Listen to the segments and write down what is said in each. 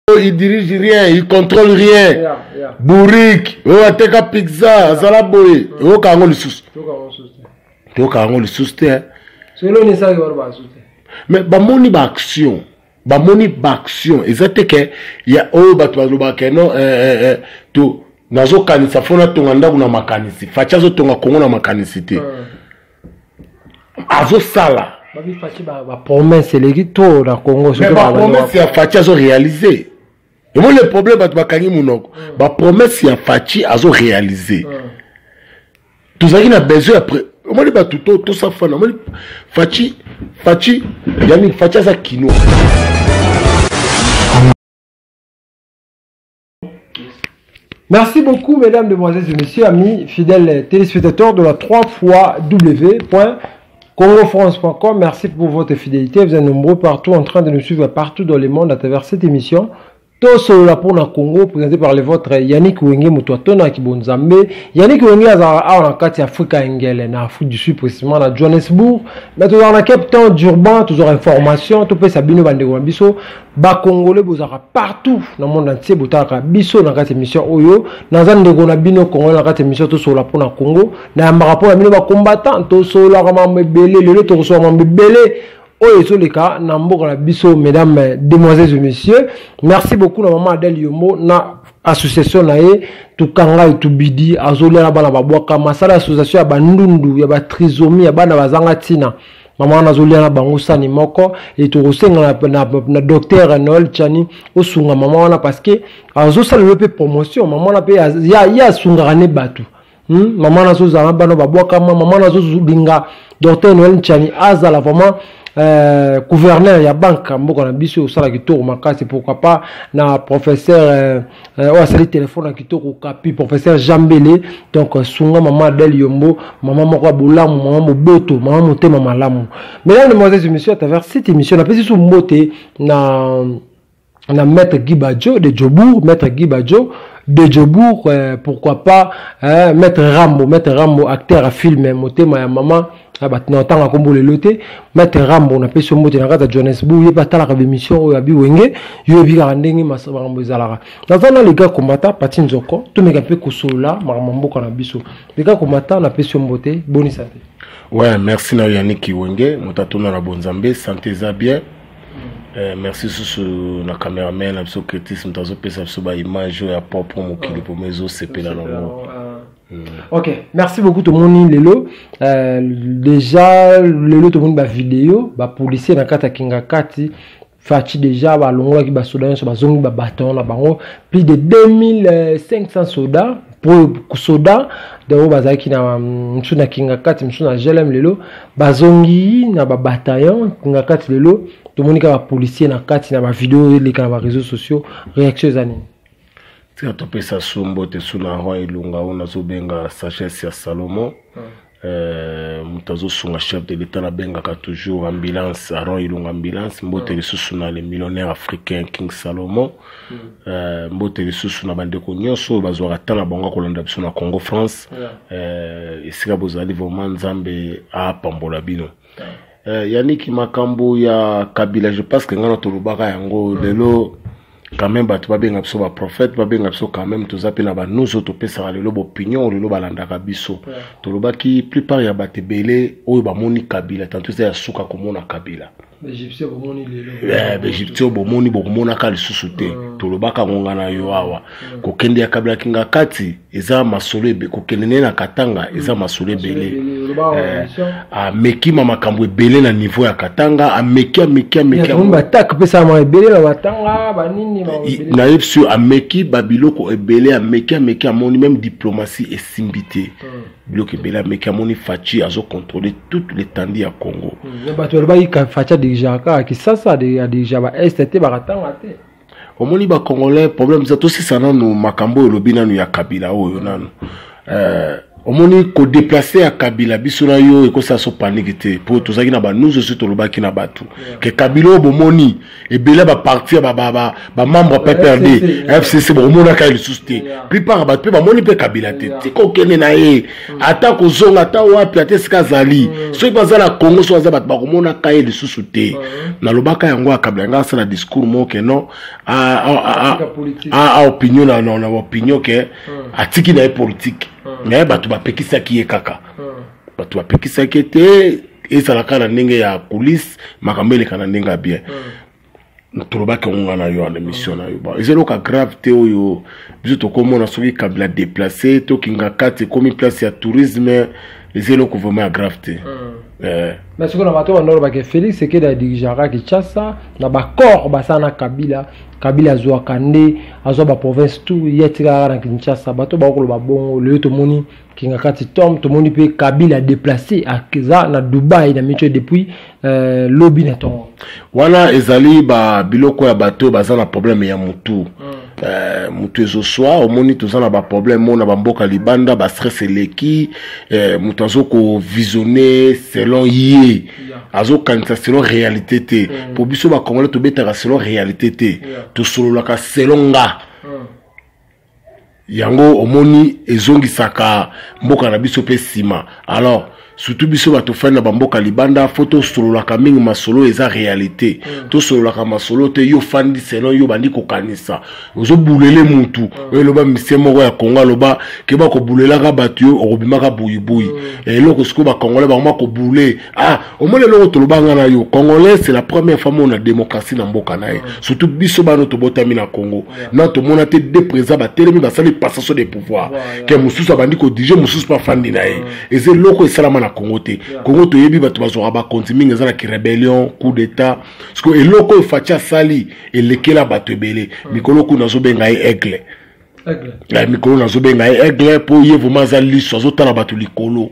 il dirige rien, il contrôle rien. Bourrique, ateka pizza, azala boy, kango le sous. Kango le sous te. Mais bamoni ba action. Bamoni ba action. Exacte que il y a batu ba non to nazo kanisa fona tonga ndaku na makanisi. Facha zo tonga kongo na makanisi te. Azo sala. Babi fachi ba promesse les to na Congo mais ba promesse ya fachi azo réaliser. Et moi le problème batu ba kangi munoko. Ba promesse ya fachi azo réaliser. Tous a besoin après. Moi les batu to ça fana. Fachi yani fachi za kino. Merci beaucoup, mesdames, demoiselles et messieurs, amis, fidèles téléspectateurs de la 3xW.congofrance.com. Merci pour votre fidélité. Vous êtes nombreux partout en train de nous suivre partout dans le monde à travers cette émission. Tout cela pour le Congo, présenté par le vôtre Yannick Wenge Moutouatona Kibonzambe. Yannick Wenge a en Afrique Engel, en Afrique du Sud, précisément à Johannesburg. Mais toujours en Cape Town, Durban, toujours information, tout peut s'abonner à Biso. Ba Congolais, vous aurez partout dans le monde entier, vous aurez Biso dans cette émission Oyo. Dans un de Gonabino Congo, dans cette émission, tout cela pour le Congo. Dans un rapport à un combattant, tout cela, tout cela, oh, les cas, biso, mesdames, demoiselles et messieurs. Merci beaucoup, maman Adèle Yomo, na association nae, tout kanga et tout bidi, azoli na bana babwaka, masala association ya bandundu, ya ba trisomie, ya bana bazangatina. Maman azoli na bango sani moko, et tout rosenga na docteur Noël Chani, osunga maman wana parce que azo sala pe promotion, maman na pe ya sunga ne batu. Maman azo zana bana babwaka, maman azo binga docteur Noël Chani azala vraiment gouverneur ya banque mboka na biso osala kitoko makasi pourquoi pas na professeur asali téléphone na kitoko kapi professeur Jambele donc sunga maman Adèle Yombo maman moko bolamu maman moboto maman motema malamu. Mesdames, demoiselles et messieurs, à travers cette émission na pesi sou mbote na maître Guy Badjo de Djobour, maître Guy Badjo de Djobour, pourquoi pas maître Rambo acteur à film motema ya maman tant combo le loté maître Rambo on appelle son mot dans la Johannesburg il pas tant la émission au abi wenge yo bi ka ndengi masambo zalaka dans les gars combattant patinzoko tout me peu kosola mambo kana biso les gars combattant on appelle son beauté bonne santé. Ouais, merci na Yannick Wenge motatona na bonzambe santé za bien. Merci sur la caméraman la secrétaire mtazo pesa ba image ya propre mokili pour mezo CP là non. Ok, merci beaucoup tout le monde lelo. Déjà lelo tout le monde ba vidéo, ba policier na kata kinga kati fachi déjà ba longola ki ba soda so ba zongi ba bâton na bango plus de 2500 soldats pour soda de bazaki na msuna kinga kati msuna jelem lelo bazongi na ba bataillon kinga kati lelo tout le monde ka ba policier na kati na ba vidéo les ka ba réseaux sociaux réactions ani tu as topé ça sombo te suna roi ilunga ona zo benga sagesse ya Salomon mutazo sunga chef de l'état na benga ka toujours ambulance roi ilunga ambulance mbote le susuna les millionnaires africains King Salomon mbote le susuna bandeko nyonso bazwa tana bango kolanda biso na Congo France esika bozali vraiment nzambe a pambola bino. Yannick makambo ya Kabila je pense que ngana tolobaka yango lelo quand même batu babenga biso ba prophète babenga biso quand même tozape na ba nous autres pesa lelo opinion lelo balandaka biso tolobaki plupart ya batebele oyo bamoni Kabila tanto ya suka komona Kabila Égyptien bomoni lelo Égyptien bomoni bokomona ka lisusu te tolobaka ngongana yo awa kokende ya Kabila kinga kati eza masolo be kokende na Katanga eza masolo bele meki mama makambo ebele na niveau ya Katanga ameki on attaque pesa ma ebele na Katanga banini na yefsu ameki babiloko ebele ameki amoni même diplomatie et simbité biloko ebele ameki amoni fachi azo contrôler toute l'étendue ya Congo bato ba ka facha déjà ka ki sasa déjà ba STT ba Katanga te omoni ba congolais problème ça aussi ça nanu makambo lobi nanu ya Kabila oyo nanu omoni ko déplacer à Kabila bisuna yo eko sa so paniquité pour tout ça qui na ba nous aussi to lobaki na batu que Kabila bomoni et bela ba partir ba membre PPRD FCC bomona ka il susté plupart ba pe ba moni pe Kabila te tiko kene na ye ata ko zonga ata wapi ata skazali so baza la Congo so baza ba bomona ka il susté na lobaka yango Kabila nga sa na discours mo que non a opinion na opinion que atiki na politique mais batu bapekisa ki ye kaka batu bapekisa ki te ezalaka na ndenge ya police makambele kana ndenge ya bien tolobaki onga na yo en émission na yo ezeloka grave te oyo biso tokomona soki Kabila déplacé tokinga kati ekomi place ya tourisme ezeloko vraiment ya grave te mais ce qu'on a battu en Europe avec Félix c'est que da dirigeara Kinshasa na ba corps basana Kabila azwa kande azwa ba province tout yetika na Kinshasa bato ba ko ba bongo le to moni kinga kati tom to moni pe Kabila déplacé à Keza na Dubaï na micho depuis lobby na ton wana ezali ba biloko ya bato bazana problème ya mutu mutu ezo soa omoni tozana ba problème mona ba mboka libanda ba stress eleki mutu azoko visionner selon ye azo kanisa selon réalité te pour biso ba congolais to betaka selon réalité te to sololaka selon nga yango omoni ezongisaka mboka na biso pe sima alors surtout biso bato fana bamboka libanda photo sololaka mingi masolo eza réalité to sololaka masolo te yo fandi selon yo bandi kokanisa ozo bulele mutu eloba mise moko ya Kongo loba ke ba ko bulelaka bato yo okobimaka buyi eloko siko ba congolais ba ko bule omole loko tolobanga na yo congolais c'est la première fois on a démocratie na mboka na ye surtout biso bano to botami na Congo na to mona te de présent ba telemi ba sali passation des pouvoirs ke mususu bandi ko dije mususu pa fandi na ye eze loko esalama na Congo te Congo to yebi bato bazora ba kontiminga za na ki rébellion coup d'état parce que eloko efacha sali elekela bato ebele mikolo ku nazo benga aigle la mikolo nazo benga aigle po ye vraiment za liso zo tala bato likolo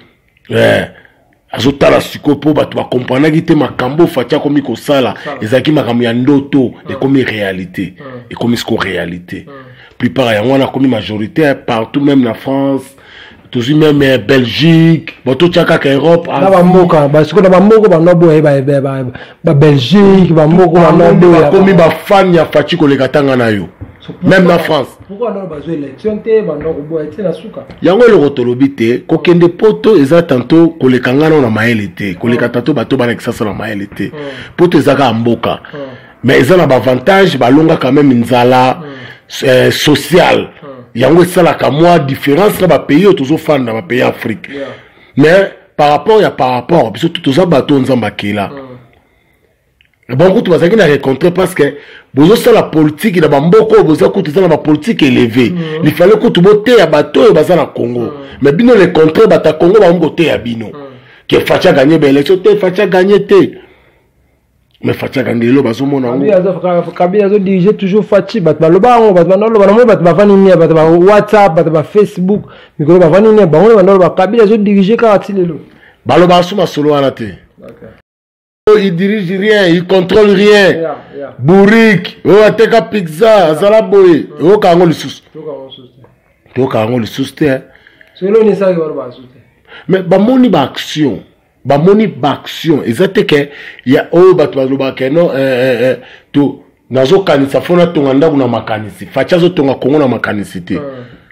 azo tala siko po bato ba comprendre te makambo facha komi ko sala ezaki makambo ya ndoto et comme réalité et comme ce réalité plupart ya wana komi majorité partout même na France toujours même Belgique bato tchaka ka Europe na ba mboka parce que na ba moko ba nobo ba Belgique ba moko ba nobo ya komi ba fan ya fachi ko lekatanga na yo même na France pourquoi on a besoin d'élection te ba ndoko bo eti na suka yango le rotolobi te ko kende poto eza tanto ko lekanga na maele te ko lekatato bato ba na kisasa na maele te poto ezaka mboka mais eza na ba avantage ba longa quand même nzala social yango esalaka moi différence na ba pays otozo fan na ba pays Afrique mais par rapport biso toza bato nzamba kela bon kutu bazaki na rencontrer parce que bozo sala politique na ba mboko bozo kutu na ba politique élevée il fallait kutu bote ya bato baza na Congo mais bino les contre bata Congo ba mbote ya bino que facha gagner ba élection te facha gagner te mais facha gagner lo bazo mona Kabila zo diriger toujours fachi bat baloba ngo bat banolo banamo bat bavani nia bat ba WhatsApp bat ba Facebook mikolo bavani nia bango banolo ba Kabila zo diriger ka atilelo baloba suma solo ana te il dirige rien, il contrôle rien. Bourrique, ateka pizza, zala boy, kango le sous. Kango le sous te. Selon les ça va sous. Mais ba moni ba action. Ba moni ba action. Exacte que il y a bato ba ke non to nazo kanisa fona tonga ndaku na makanisi. Facha zo tonga Kongo na makanisi te.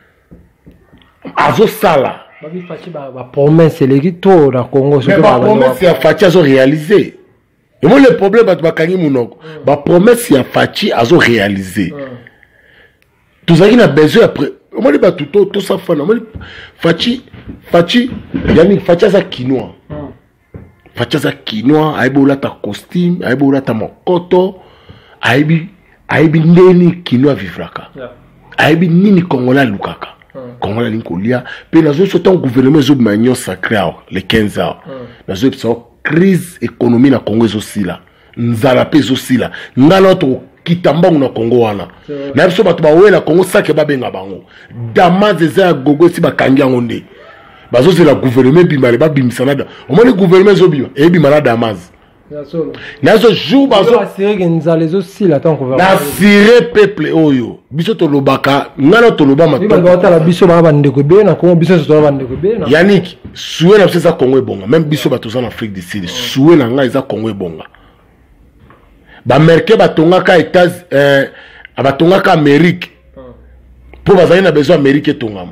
Azo sala. Ba promesse les to na Congo so ba promesse ya Facha zo réaliser. Et moi le problème bat bakangi munoko ba promesse ya Fachi azo réaliser tous aki na besoin après moi le batu to ça fana moi Fachi yani Fachi za kinois Fachi za kinois aibola ta costume aibola ta mokoto aibi ndeni kinois vivraka aibi nini kongola lukaka kongola linkolia pe nazo so tant gouvernement zo manyo sacré les 15 heures nazo so crise économique na Congo ezosila nzala pe ezosila ngala to kitambangu na Congo wana na biso bato bawela Congo sake babenga bango damaz eza gogo si bakangi yango nde bazozela gouvernement bimale babimisana da omoni gouvernement ezobima ebima na damaz nazo jour bazo assurer que nous allons aussi la tant qu'on va assurer peuple oyo biso to lobaka ngana to loba mato ba ta la biso ba ndeko be na ko biso to ba ndeko be na Yannick soué na ça Congo bonga même biso ba to en Afrique du Sud soué na nga eza Congo bonga ba merke ba tonga ka États ba tonga ka Amérique pour bazali na besoin Amérique tongama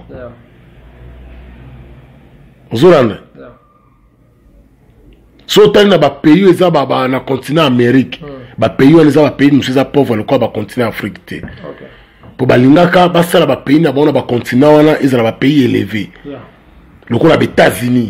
Zolanda so tali na ba pays eza ba na continent Amérique ba pays eza ba pays nous eza pauvre le quoi ba continent Afrique te pour balingaka ba sala ba pays na bona ba continent wana eza na ba pays élevé le quoi ba États-Unis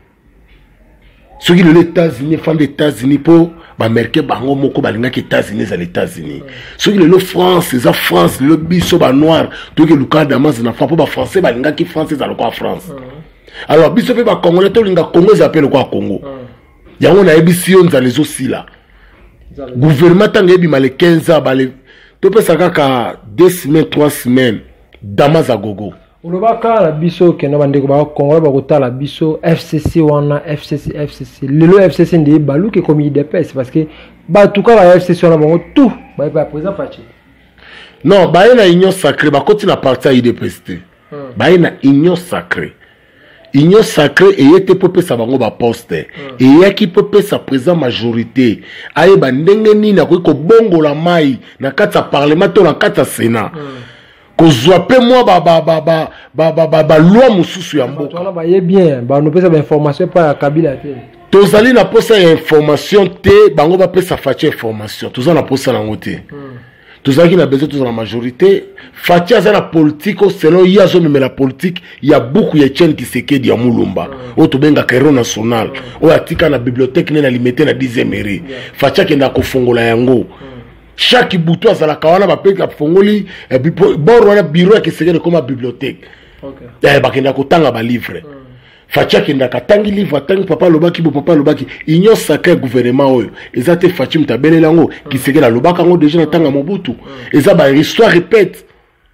ceux qui les États-Unis font des États-Unis pour ba merke bango moko balingaka États-Unis za les États-Unis ceux qui le France eza France le biso ba noir to que le cas d'Amas na fa pour ba français balingaka France za le quoi France alors biso pe ba congolais to linga Congo za appelle quoi Congo yango na ebisi yo nzala aussi là gouvernement tanga ebima le 15 ans bale to pesa kaka 2 semaines 3 semaines damaza gogo olobaka la biso ke na bandeko ba Congo ba kotala biso FCC wana FCC lelo FCC ndi baluke comme IDPS parce que ba tuka ba FCC wana bango tout ba présent parti non ba ina union sacrée ba koti na parti à IDPS ba ina union sacrée Union sacrée et était popé sa bango ba poste et yaki popé sa présent majorité aye ba ndenge ni na ko bongo la mai na kata parlement to na kata sénat ko zoape moi ba loi mususu ya mboka to na ba ye bien ba no pesa ba information pa Kabila te tozali na posa ya information te bango ba pesa fache information tozali na posa na ngote tozali na besoin tous la majorité fatia za la politique selon yazo même la politique il y a beaucoup de chaînes qui sekedi ya mulumba o to benga kairo national o atika na bibliothèque na limité na 10e mairie fatia kenda ko fongola yango chaque butu azala kawana ba peka fongoli boro wana bureau ya sekedi comme bibliothèque ba kenda ko tanga ba livre fatia kenda katangi livre tangi papa lobaki bo papa lobaki union sacrée gouvernement oyo ezate fatia mtabele lango ki sekedi lobaka ngo déjà na tanga mobutu eza ba histoire répète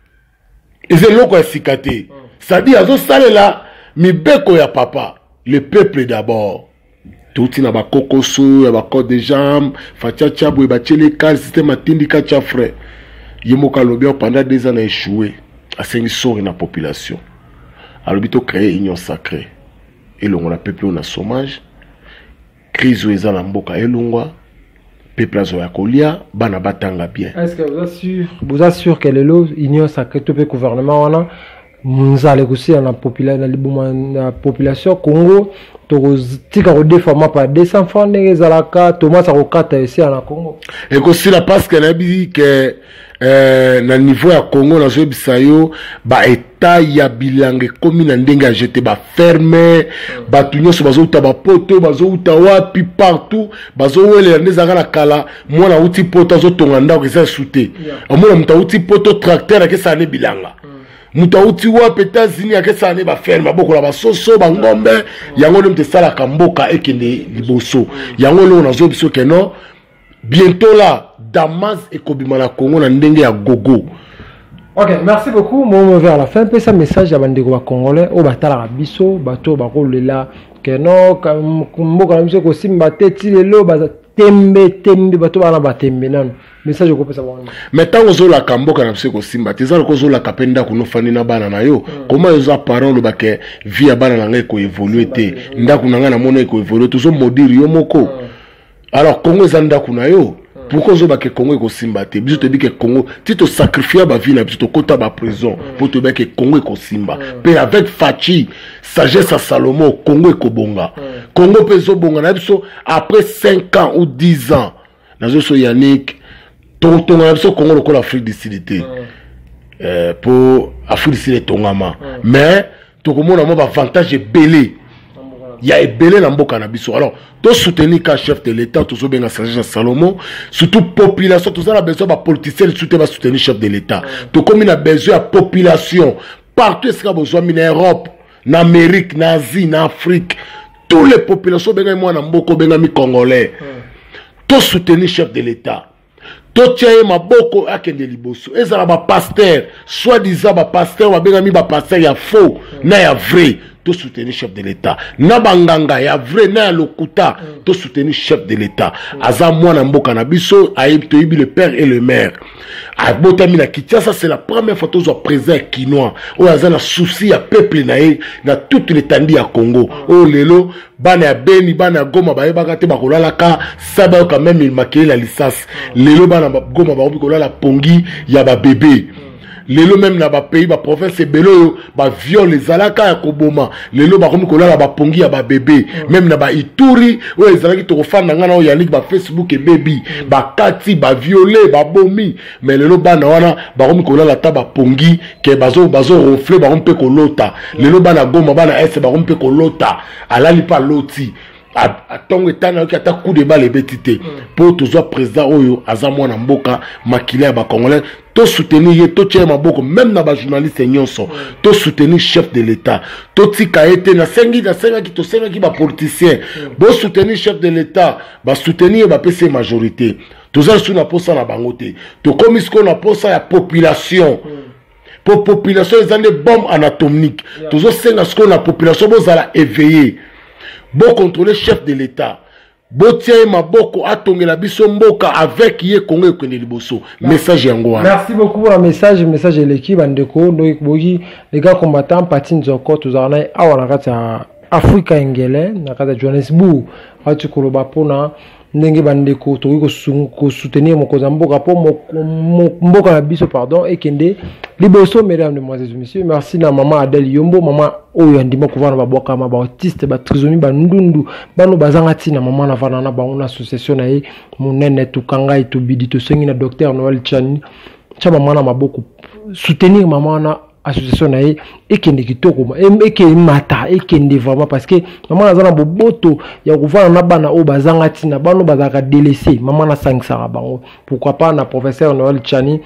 eza loko ya sikate c'est-à-dire azo salela mibeko ya papa le peuple d'abord tout na ba kokoso ya ba code de jambes fatia chabo ba chele cal système atindika cha frère yemoka lobia pendant 2 ans a échoué à sori na population alobito créer union sacrée et l'on a peuple on a chômage crise eza na mboka elungwa peuple azo ya kolia bana batanga bien. Est-ce que vous assure que l'union sacrée tout le gouvernement wana nous allons aussi à la population Congo tika ko déforma par 200 francs nezalaka Thomas akokata ici à la Congo et que si la parce qu'elle a dit que na niveau ya Congo na zobisa yo ba état ya bilange comme na ndenge a jeté ba fermé ba tunyo so bazo uta ba poto bazo uta wapi partout bazo wele ndezaka na kala mwana uti poto zo tonga ndako eza souté omona mta uti poto tracteur akesa ne bilanga muta uti wapi États-Unis akesa ne ba ferme boko la ba soso ba ngombe yango le mtesala kamboka ekende liboso yango lo na zobiso ke non bientôt là Damas et Kobimana Congo na ndenge ya gogo. Ok, merci beaucoup. Moi vers la fin pe ça message ya bandeko ba congolais o batala biso bato ba kolela ke no mboka na biso ko simba teti lelo ba tembe bato bana ba tembe nano message ko pesa ba. Maintenant ozola kamboka na biso ko simba tezala ko zola kapenda kuno fani na bana na yo comment yoza parole ba ke vie ya bana na ngai ko évoluer te ndaku na nga na mona ko évoluer toujours modire yo moko. Alors Congo zanda kuna yo pourquoi zo ba ke Congo ko simba te biso te bi ke Congo ti to sacrifier ba vie na biso to kota ba prison pour te ba ke Congo ko simba pe avec Fachi sagesse à Salomon Congo ko bonga Congo pe zo bonga na biso après 5 ans ou 10 ans na zo so Yannick tonton na biso Congo ko l'Afrique du Sud pour Afrique du Sud tongama mais to ko mona mo ba avantage belé il y a belé na mboka na biso alors to soutenir ka chef de l'état to so benga sagesse Salomon surtout population to ça besoin ba politicien soutenir ba soutenir chef de l'état to comme il a besoin de population partout est-ce qu'il a besoin en Europe en Amérique en Asie en Afrique toutes les populations benga moi na mboko benga mi congolais to soutenir chef de l'état to tiaye maboko akende liboso ezala ba pasteur soit disant ba pasteur ba benga mi ba pasteur ya faux na ya vrai to soutenir chef de l'État. Na banganga ya vrai na lokuta to soutenir chef de l'État. Aza mwana mboka na biso ayebi to yibi le père et le maire. A botami na Kinshasa, c'est la première fois que président kinois. O aza na souci ya peuple na toute l'étendue ya Congo. O lelo bana ya Beni bana Goma ba yeba kate bakolala ka saba quand même il maquille la licence. Lelo bana Goma ba kolala pongi ya ba bébé. Lelo même na ba pays ba province belo ba viol les alaka ya koboma. Lelo ba komi kolala ba pongi ya ba bébé. Même na ba Ituri o ezalaki to kofanda ngana o Yannick ba Facebook et baby ba kati ba violé ba bomi. Mais lelo bana wana ba komi kolala ta ba pongi ke bazo ronfler ba kompe kolota. Lelo bana Goma bana S ba kompe kolota. Alali pa loti. Atongo etana ki ata coup de balle betité pour toujours président oyo aza mwana mboka makila ba congolais to soutenir ye to tchema boko même na ba journaliste nyonso to soutenir chef de l'État to tika ete na sengi ki to senga ki ba politicien bo soutenir chef de l'État ba soutenir ba PC majorité toujours sous na posa na bangote to comme ce qu'on a posa ya population pour population ils ont des bombes anatomiques toujours senga ce qu'on a population bozala éveillé. Bon contrôler chef de l'État. Bon tiens maboko atongela biso mboka avec ye Congo ekene liboso. Message yango. Merci beaucoup pour le message de l'équipe bandeko donc bogi les gars combattants patine zoko tuzana awa na kati ya Afrika engele na kati ya Johannesburg ati koloba pona ndenge bandeko to ko soutenir mokoza mboka po mboka na biso pardon ekende liboso. Mesdames, mesdemoiselles et messieurs, merci na maman Adèle Yombo, maman oyo andima kovana ba boka ma ba autiste ba trisomi ba ndundu bano bazanga tina maman na vana na ba una association na ye monene tukanga itu bidi to sengi na docteur Noël Chani cha maman na maboko soutenir maman na association na ye ekende kitoko ekende mata ekende vraiment parce que maman azana boboto ya kovana na bana o bazanga tina bano bazaka délaissé maman na 500 bango pourquoi pas na professeur Noël Chani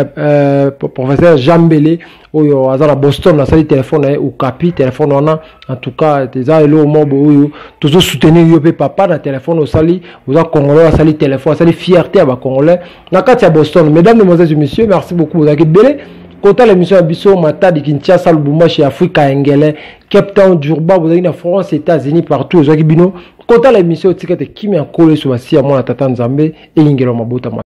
professeur Jambele oyo azala Boston na sali téléphone na ou capi téléphone wana en tout cas teza elo mobo oyo toujours soutenir yo pe papa na téléphone au sali oza congolais sali téléphone sali fierté à ba congolais na kati ya Boston. Mesdames, mesdemoiselles et messieurs, merci beaucoup vous avez belé. Kota l'émission à Bisso, Matadi, Kinshasa, Lubumbashi, Afrika, Engele, Cape Town, Durban, vous avez en France, États-Unis, partout, aux Agibino. Kota l'émission, Tikete, Kimi a collé sur la Sia, moi, Tata Nzambe, et Ingelo Mabota.